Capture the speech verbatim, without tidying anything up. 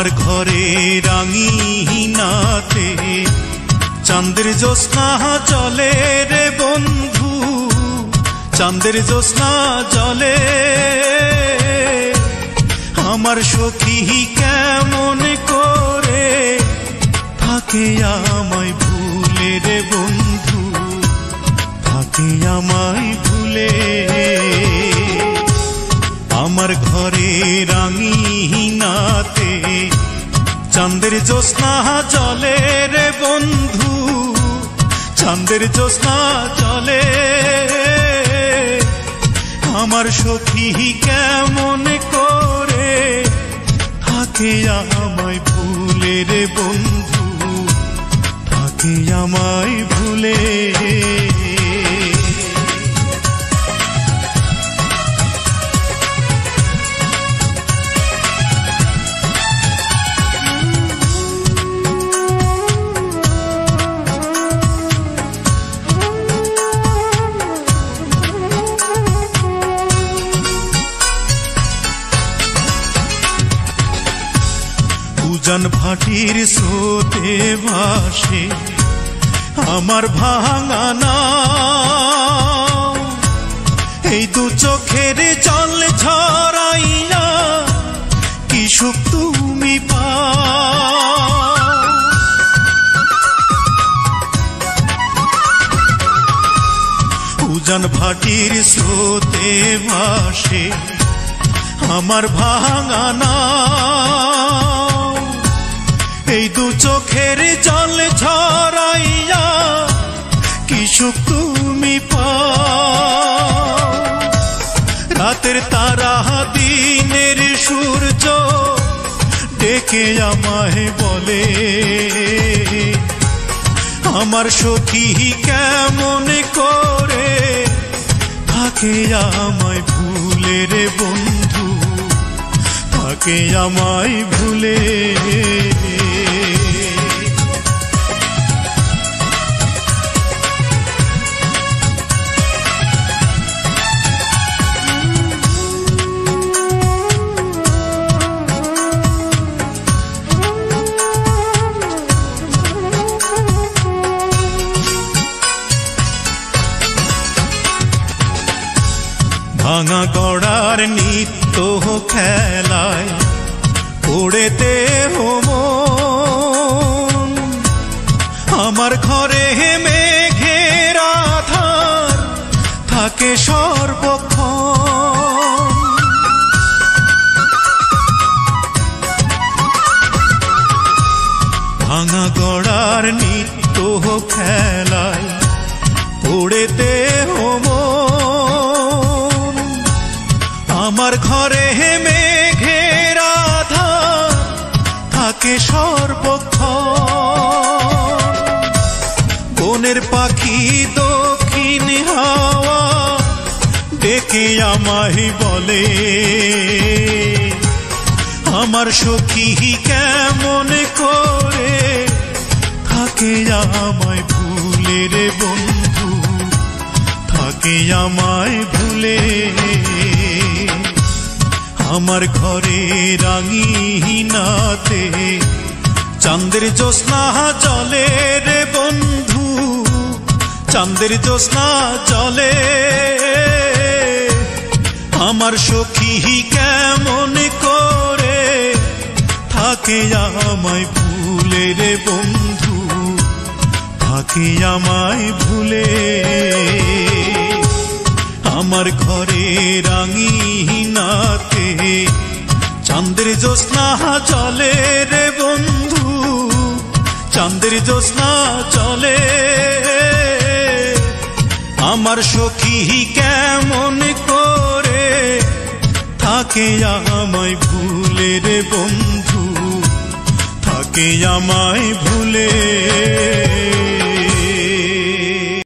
আমার ঘরে রাঙিনাতে চাঁদের জ্যোৎস্না জলে রে বন্ধু, চাঁদের জ্যোৎস্না জলে। আমার সখী কেমন করে থাকে আমায় ভুলে রে বন্ধু, থাকে আমায় ভুলে। আমার ঘরে রাঙিনাতে চাঁদের জ্যোৎস্না জলে রে বন্ধু, চাঁদের জ্যোৎস্না জলে। আমার সখী কেমন করে থাকে আমায় ভুলে রে বন্ধু, থাকে আমায় ভুলে। উজান ভাটির স্রোতে ভাসে আমার ভাঙা নাও, এই দু চোখের জল ঝরাইয়া কি সুখ তুমি পাও। উজান ভাটির স্রোতে ভাসে আমার ভাঙা নাও, এই দু চোখের জল ঝরাইয়া কি সুখ তুমি পাও। রাতের তারা দিনের সূর্য ডেকে আমায় বলে, আমার সখী কেমন করে থাকে আমায় ভুলে রে বন্ধু, থাকে আমায় ভুলে। ভাঙা গড়ার নিত্য খেলায় পড়েতে মন, আমার ঘরে মেঘের আধার থাকে সর্বক্ষণ। ভাঙা গড়ার নিত্য খেলায় পড়েতে মন, আমার ঘরে মেঘের আধার থাকে সর্বক্ষণ। বনের পাখি দক্ষিণ হাওয়া ডেকে আমায় বলে, আমার সখী কেমন করে থাকে আমায় ভুলে রে বন্ধু, থাকে আমায় ভুলে। আমার ঘরে রাঙিনাতে চাঁদের জ্যোৎস্না জলে রে বন্ধু, চাঁদের জ্যোৎস্না জলে। আমার সখী কেমন করে থাকে আমায় ভুলে রে বন্ধু, থাকে আমায় ভুলে। আমার ঘরে রাঙিনাতে চাঁদের জ্যোৎস্না জলে রে বন্ধু, চাঁদের জ্যোৎস্না জলে। আমার সখী কেমন করে থাকে আমায় ভুলে রে বন্ধু, থাকে আমায় ভুলে।